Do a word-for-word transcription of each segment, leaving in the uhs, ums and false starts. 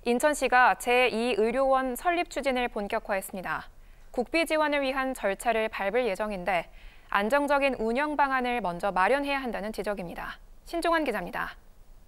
인천시가 제이 의료원 설립 추진을 본격화했습니다. 국비 지원을 위한 절차를 밟을 예정인데 안정적인 운영 방안을 먼저 마련해야 한다는 지적입니다. 신종환 기자입니다.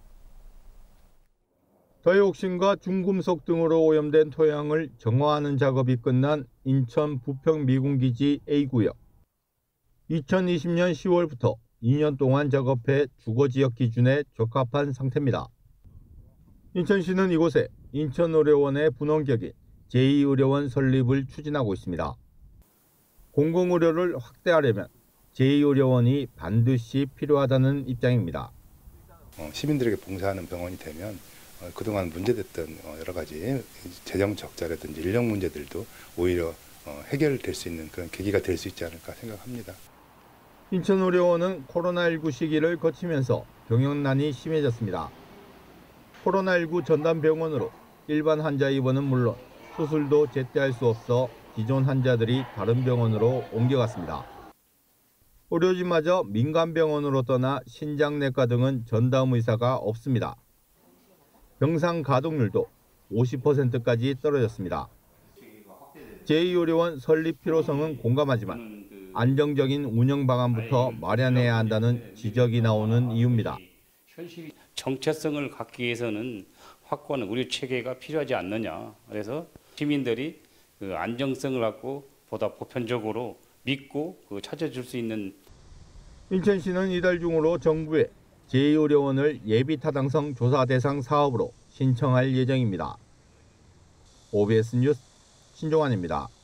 다이옥신과 중금속 등으로 오염된 토양을 정화하는 작업이 끝난 인천 부평 미군기지 A구역. 이천이십 년 시월부터 이 년 동안 작업해 주거지역 기준에 적합한 상태입니다. 인천시는 이곳에 인천의료원의 분원격인 제이 의료원 설립을 추진하고 있습니다. 공공의료를 확대하려면 제이 의료원이 반드시 필요하다는 입장입니다. 어, 시민들에게 봉사하는 병원이 되면 어, 그동안 문제됐던 어, 여러 가지 재정 적자라든지 인력 문제들도 오히려 어, 해결될 수 있는 그런 계기가 될 수 있지 않을까 생각합니다. 인천의료원은 코로나십구 시기를 거치면서 병역난이 심해졌습니다. 코로나십구 전담병원으로 일반 환자 입원은 물론 수술도 제때 할 수 없어 기존 환자들이 다른 병원으로 옮겨갔습니다. 의료진마저 민간병원으로 떠나 신장내과 등은 전담 의사가 없습니다. 병상 가동률도 오십 퍼센트까지 떨어졌습니다. 제이 의료원 설립 필요성은 공감하지만 안정적인 운영 방안부터 마련해야 한다는 지적이 나오는 이유입니다. 정체성을 갖기 위해서는 확고한 의료 체계가 필요하지 않느냐. 그래서 시민들이 그 안정성을 갖고 보다 보편적으로 믿고 그 찾아줄 수 있는. 인천시는 이달 중으로 정부에 제이 의료원을 예비 타당성 조사 대상 사업으로 신청할 예정입니다. 오비에스 뉴스 신종환입니다.